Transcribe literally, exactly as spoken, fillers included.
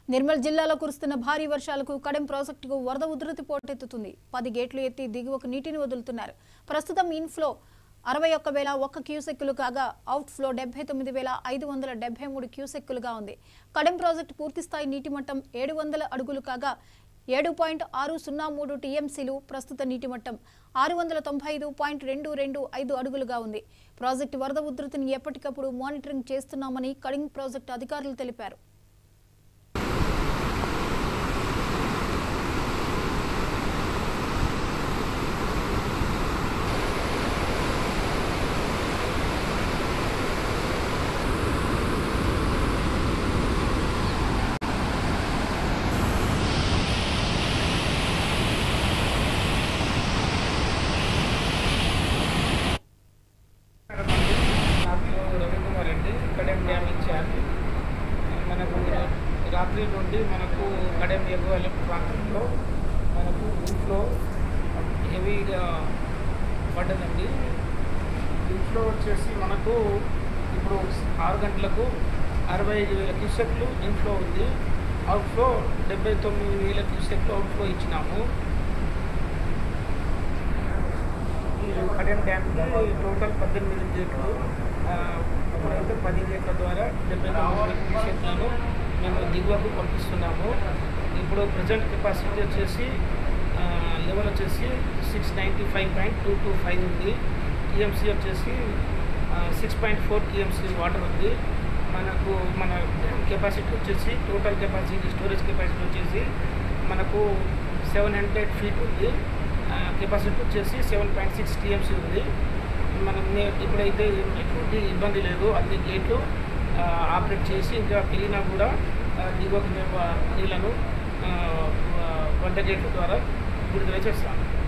నిర్మల్ జిల్లాలో కురుస్తున్న భారీ వర్షాలకు కడెం ప్రాజెక్టుకు వరద ఉధృతి పోటెత్తుతుంది. పది గేట్లు ఎత్తి దిగువకు నీటిని వదులుతున్నారు. ప్రస్తుతం ఇన్ఫ్లో అరవై ఒక్క వేల ఒక్క క్యూసెక్కులు కాగా అవుట్ ఫ్లో డెబ్బై తొమ్మిది వేల ఐదు వందల డెబ్బై మూడు క్యూసెక్కులుగా ఉంది. కడెం ప్రాజెక్టు పూర్తిస్థాయి నీటి మట్టం ఏడు వందల అడుగులు కాగా ఏడు పాయింట్ ఆరు సున్నా మూడు టీఎంసీలు, ప్రస్తుత నీటి మట్టం ఆరు వందల తొంభై ఐదు పాయింట్ రెండు రెండు ఐదు అడుగులుగా ఉంది. ప్రాజెక్టు వరద ఉధృతిని ఎప్పటికప్పుడు మానిటరింగ్ చేస్తున్నామని కడెం ప్రాజెక్టు అధికారులు తెలిపారు. కడెం డ్యామ్ ఇచ్చారు. మనకు రాత్రి నుండి మనకు కడెం ఎగువ ప్రాంతంలో మనకు ఇన్ఫ్లో హెవీగా పడ్డదండి. ఇన్ఫ్లో వచ్చేసి మనకు ఇప్పుడు ఆరు గంటలకు అరవై ఐదు వేల క్యూసెక్లు ఇన్ఫ్లో ఉంది. అవుట్ఫ్లో డెబ్బై తొమ్మిది వేల క్యూసెక్లు అవుట్ఫ్లో ఇచ్చినాము. కడెం డ్యామ్కి టోటల్ పద్దెనిమిది గేట్లు, ఇప్పుడైతే పది గేట్ల ద్వారా డెబ్బై తొమ్మిది క్యూసెక్లను మేము దిగువకు పంపిస్తున్నాము. ఇప్పుడు ప్రజెంట్ కెపాసిటీ వచ్చేసి లెవెల్ వచ్చేసి six ninety five point two two five ఉంది. టీఎంసీ వచ్చేసి six point four TMC water ఉంది. మనకు మన కెపాసిటీ వచ్చేసి టోటల్ కెపాసిటీ స్టోరేజ్ కెపాసిటీ వచ్చేసి మనకు సెవెన్ హండ్రెడ్ ఫీట్ ఉంది. కెపాసిటీ వచ్చేసి సెవెన్ పాయింట్ సిక్స్ టీఎంసీ ఉంది. మనం ఇప్పుడైతే ఎటువంటి ఇబ్బంది లేదు. అన్ని గేట్లు ఆపరేట్ చేసి ఇంకా పెరిగినా కూడా దిగువకు మేము నీళ్లను వంట గేట్ల ద్వారా విడుదల చేస్తాము.